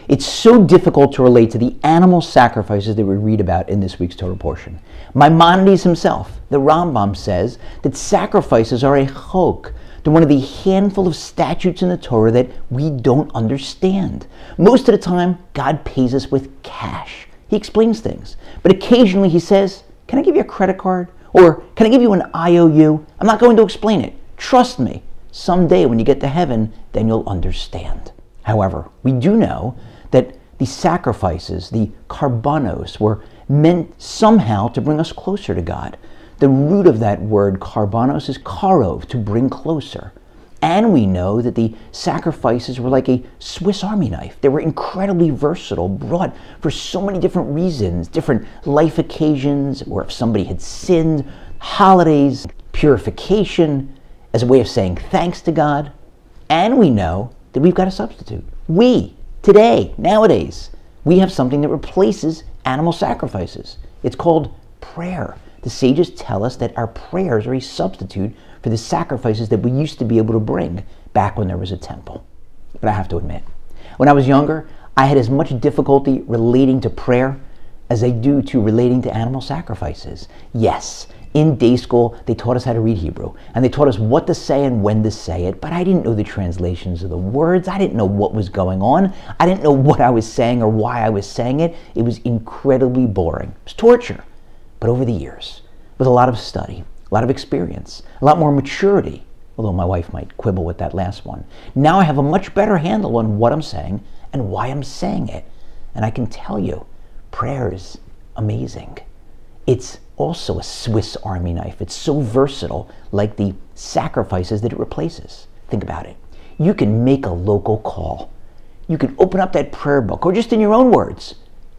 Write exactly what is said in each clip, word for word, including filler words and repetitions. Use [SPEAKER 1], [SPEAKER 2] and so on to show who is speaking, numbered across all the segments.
[SPEAKER 1] It's so difficult to relate to the animal sacrifices that we read about in this week's Torah portion. Maimonides himself, the Rambam, says that sacrifices are a chok. They're one of the handful of statutes in the Torah that we don't understand. Most of the time, God pays us with cash. He explains things. But occasionally he says, can I give you a credit card? Or can I give you an I O U? I'm not going to explain it. Trust me. Someday when you get to heaven, then you'll understand. However, we do know that the sacrifices, the karbanos, were meant somehow to bring us closer to God. The root of that word karbanos is karov, to bring closer. And we know that the sacrifices were like a Swiss Army knife. They were incredibly versatile, brought for so many different reasons, different life occasions, or if somebody had sinned, holidays, purification, as a way of saying thanks to God. And we know that we've got a substitute. We, today, nowadays, we have something that replaces animal sacrifices. It's called prayer. The sages tell us that our prayers are a substitute for the sacrifices that we used to be able to bring back when there was a temple. But I have to admit, when I was younger, I had as much difficulty relating to prayer as I do to relating to animal sacrifices. Yes, in day school, they taught us how to read Hebrew, and they taught us what to say and when to say it, but I didn't know the translations of the words. I didn't know what was going on. I didn't know what I was saying or why I was saying it. It was incredibly boring. It was torture. But over the years, with a lot of study, a lot of experience, a lot more maturity, although my wife might quibble with that last one, now I have a much better handle on what I'm saying and why I'm saying it. And I can tell you, prayer is amazing. It's also a Swiss Army knife. It's so versatile, like the sacrifices that it replaces. Think about it. You can make a local call. You can open up that prayer book, or just in your own words,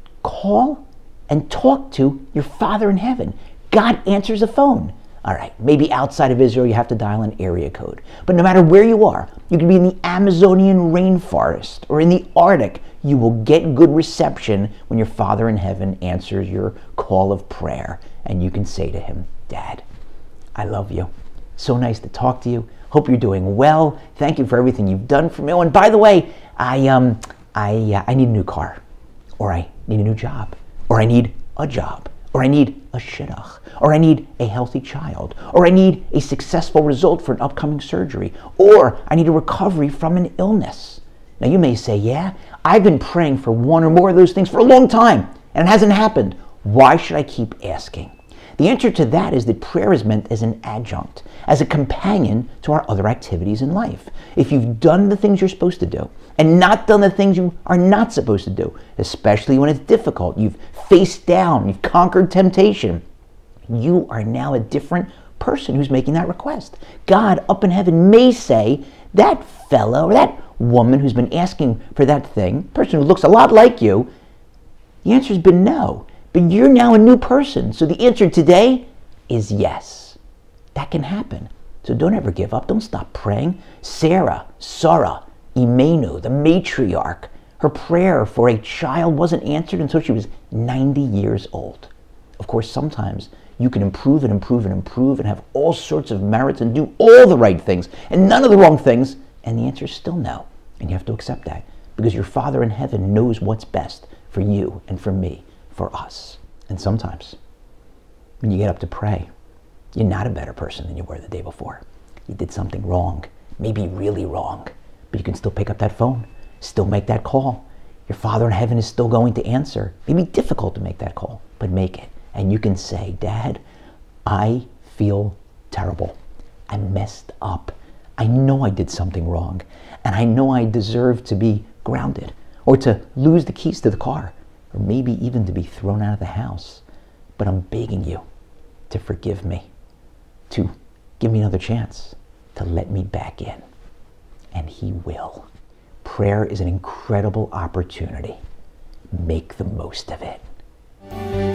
[SPEAKER 1] call and talk to your Father in heaven. God answers the phone. All right, maybe outside of Israel you have to dial an area code. But no matter where you are, you can be in the Amazonian rainforest or in the Arctic, you will get good reception when your Father in heaven answers your call of prayer. And you can say to him, Dad, I love you. So nice to talk to you. Hope you're doing well. Thank you for everything you've done for me. Oh, and by the way, I um, I uh, I need a new car, or I need a new job, or I need a job, or I need a shidduch, or I need a healthy child, or I need a successful result for an upcoming surgery, or I need a recovery from an illness. Now you may say, yeah, I've been praying for one or more of those things for a long time, and it hasn't happened. Why should I keep asking? The answer to that is that prayer is meant as an adjunct, as a companion to our other activities in life. If you've done the things you're supposed to do and not done the things you are not supposed to do, especially when it's difficult, you've faced down, you've conquered temptation, you are now a different person who's making that request. God up in heaven may say, that fellow or that woman who's been asking for that thing, person who looks a lot like you, the answer's been no. But you're now a new person. So the answer today is yes. That can happen. So don't ever give up. Don't stop praying. Sarah, Sarah, Imenu, the matriarch, her prayer for a child wasn't answered until she was ninety years old. Of course, sometimes you can improve and improve and improve and have all sorts of merits and do all the right things and none of the wrong things, and the answer is still no. And you have to accept that because your Father in heaven knows what's best for you and for me. For us. And sometimes when you get up to pray, you're not a better person than you were the day before. You did something wrong, maybe really wrong, but you can still pick up that phone, still make that call. Your Father in heaven is still going to answer. Maybe difficult to make that call, but make it. And you can say, Dad, I feel terrible. I messed up. I know I did something wrong, and I know I deserve to be grounded or to lose the keys to the car, or maybe even to be thrown out of the house. But I'm begging you to forgive me, to give me another chance, to let me back in. And he will. Prayer is an incredible opportunity. Make the most of it.